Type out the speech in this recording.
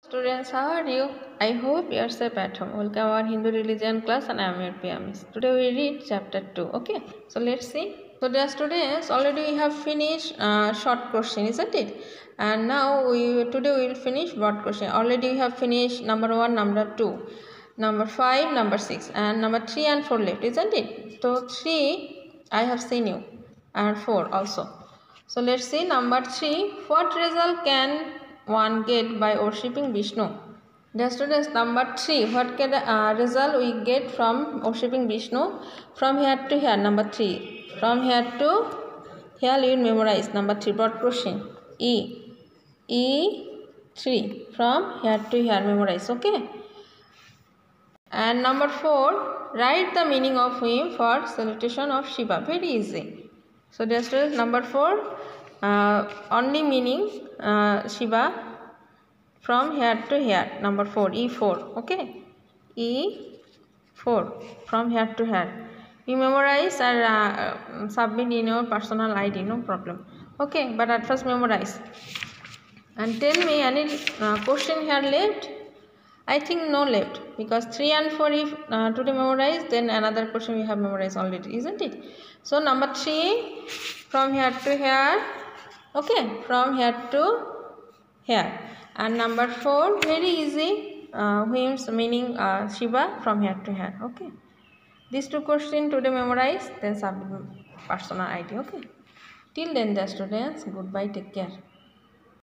Students, how are you? I hope you are safe at home. Welcome our Hindu religion class and I am your PMS. Today we read chapter 2. Okay, so let's see. So dear students, already we have finished short question, isn't it? And now today we will finish broad question. Already we have finished number 1, number 2, number 5, number 6 and number 3 and 4 left, isn't it? So 3 I have seen you and 4 also. So let's see number 3. What result can one get by worshipping Vishnu? Dear students, number 3. What can result we get from worshipping Vishnu? From here to here, number 3. From here to here you will memorize. Number 3, broad question. E3. From here to here, memorize. Okay. And number 4. Write the meaning of hymn for salutation of Shiva. Very easy. So dear students, number 4. Only meaning Shiva from here to here, number 4, E4, okay, E4, from here to here. You memorize and submit in your personal ID, no problem, okay, but at first memorize. And tell me any question here left? I think no left, because 3 and 4 if today memorize, then another question we have memorized already, isn't it? So number 3, from here to here, okay, from here to here. And number 4, very easy, hymns meaning Shiva from here to here, okay. These 2 questions today memorize, then submit personal ID, okay. Till then, the students, goodbye, take care.